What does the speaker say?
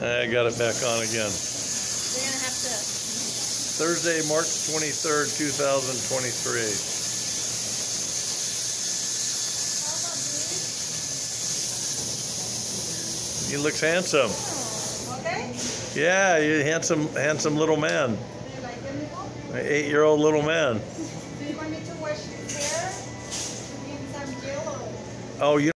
I got it back on again. We're gonna have to. Thursday, March 23rd, 2023. He looks handsome. Okay. Yeah, you handsome little man. Do you like them, Nicole? An 8-year-old little man. Do you want me to wash his hair? Give him some gel or? Oh, you